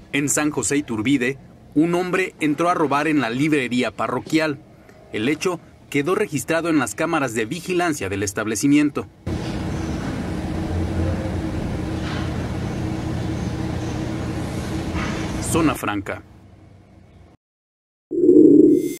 En San José Iturbide, un hombre entró a robar en la librería parroquial. El hecho quedó registrado en las cámaras de vigilancia del establecimiento. Zona Franca.